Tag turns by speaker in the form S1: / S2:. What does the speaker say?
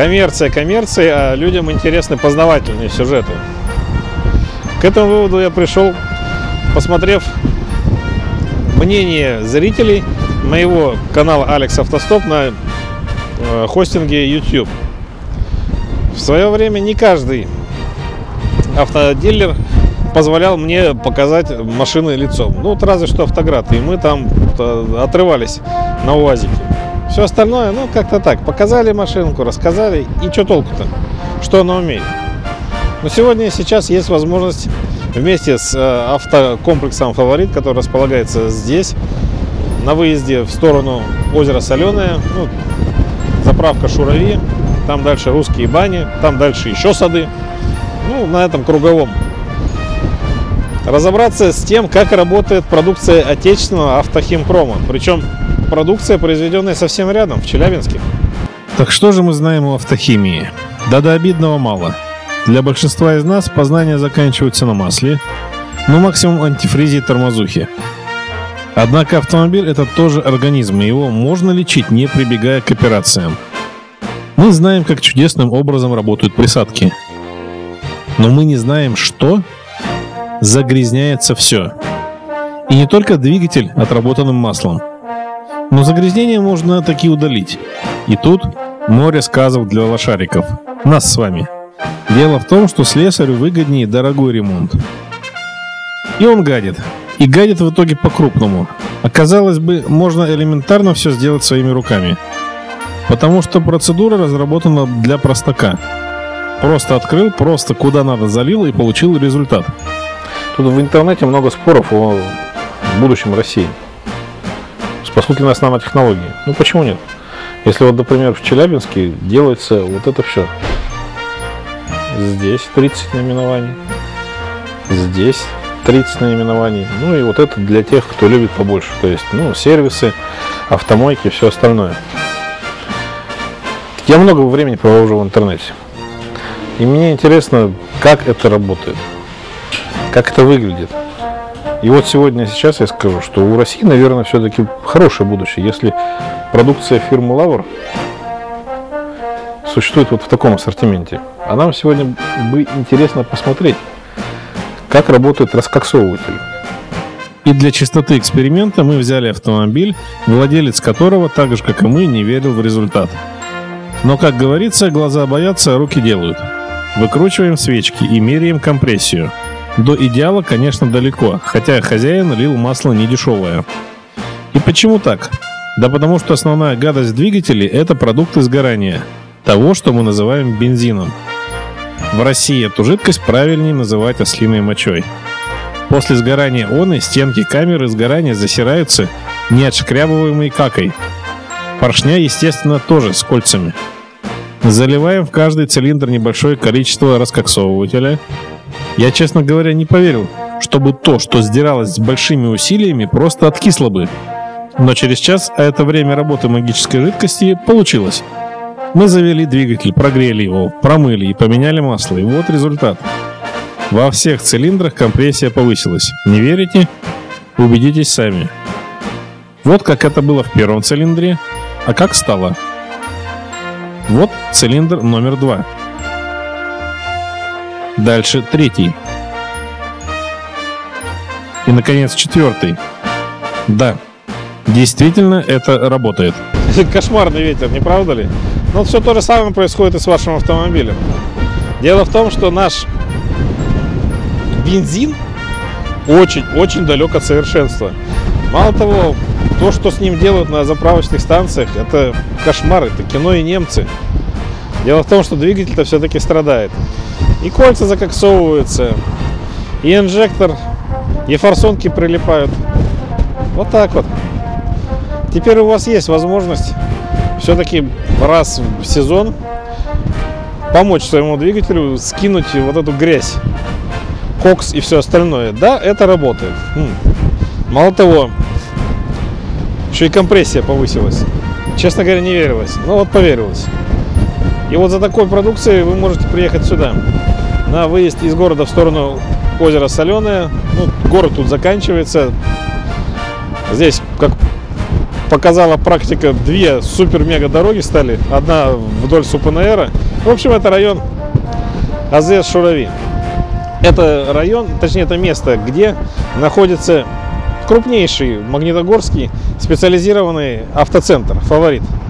S1: коммерция коммерцией, а людям интересны познавательные сюжеты. К этому выводу я пришел, посмотрев мнение зрителей моего канала Алекс Автостоп на хостинге YouTube. В свое время не каждый автодилер позволял мне показать машины лицом. Ну, вот разве что Автоград. И мы там отрывались на УАЗике. Все остальное, ну, как-то так. Показали машинку, рассказали. И что толку-то? Что она умеет? Но сегодня и сейчас есть возможность вместе с автокомплексом «Фаворит», который располагается здесь, на выезде в сторону озера Соленое, ну, заправка Шурави, там дальше Русские бани, там дальше еще сады, ну, на этом круговом. Разобраться с тем, как работает продукция отечественного автохимпрома, причем продукция, произведенная совсем рядом, в Челябинске.
S2: Так что же мы знаем о автохимии? Да до обидного мало. Для большинства из нас познания заканчиваются на масле, но максимум антифризе и тормозухи. Однако автомобиль — это тоже организм, и его можно лечить, не прибегая к операциям. Мы знаем, как чудесным образом работают присадки. Но мы не знаем, что загрязняется все. И не только двигатель отработанным маслом. Но загрязнение можно таки удалить. И тут море сказов для лошариков. Нас с вами. Дело в том, что слесарю выгоднее дорогой ремонт. И он гадит. И гадит в итоге по-крупному. А казалось бы, можно элементарно все сделать своими руками. Потому что процедура разработана для простака. Просто открыл, просто куда надо залил и получил результат.
S1: Тут в интернете много споров о будущем России. Спасут ли нас нанотехнологии? Ну почему нет? Если вот, например, в Челябинске делается вот это все. Здесь 30 наименований. Здесь 30 наименований. Ну и вот это для тех, кто любит побольше. То есть, ну, сервисы, автомойки и все остальное. Я много времени провожу в интернете. И мне интересно, как это работает. Как это выглядит. И вот сегодня, сейчас я скажу, что у России, наверное, все-таки хорошее будущее, если продукция фирмы Лавр существует вот в таком ассортименте. А нам сегодня бы интересно посмотреть, как работает раскоксовыватель.
S2: И для чистоты эксперимента мы взяли автомобиль, владелец которого, так же как и мы, не верил в результат. Но, как говорится, глаза боятся, а руки делают. Выкручиваем свечки и меряем компрессию. До идеала, конечно, далеко, хотя хозяин лил масло недешевое. И почему так? Да потому что основная гадость двигателей – это продукты сгорания, того, что мы называем бензином. В России эту жидкость правильнее называть ослиной мочой. После сгорания оны стенки камеры сгорания засираются неотшкрябываемой какой. Поршня, естественно, тоже с кольцами. Заливаем в каждый цилиндр небольшое количество раскоксовывателя. Я, честно говоря, не поверил, чтобы то, что сдиралось с большими усилиями, просто откисло бы. Но через час, а это время работы магической жидкости, получилось. Мы завели двигатель, прогрели его, промыли и поменяли масло. И вот результат. Во всех цилиндрах компрессия повысилась. Не верите? Убедитесь сами. Вот как это было в первом цилиндре, а как стало. Вот цилиндр номер 2. Дальше 3. И, наконец, 4. Да, действительно это работает.
S1: Кошмарный ветер, не правда ли? Но все то же самое происходит и с вашим автомобилем. Дело в том, что наш бензин очень далек от совершенства. Мало того, то, что с ним делают на заправочных станциях, это кошмар, это кино и немцы. Дело в том, что двигатель-то все-таки страдает. И кольца закоксовываются, и инжектор, и форсунки прилипают. Вот так вот. Теперь у вас есть возможность все-таки раз в сезон помочь своему двигателю скинуть вот эту грязь, кокс и все остальное. Да, это работает. Мало того, еще и компрессия повысилась. Честно говоря, не верилось. Но вот поверилось. И вот за такой продукцией вы можете приехать сюда. На выезд из города в сторону озера Соленое. Ну, город тут заканчивается. Здесь, как показала практика, две супер-мега дороги стали. Одна вдоль Супынаэра. В общем, это район АЗС-Шурави. Это район, точнее, это место, где находится крупнейший магнитогорский специализированный автоцентр «Фаворит».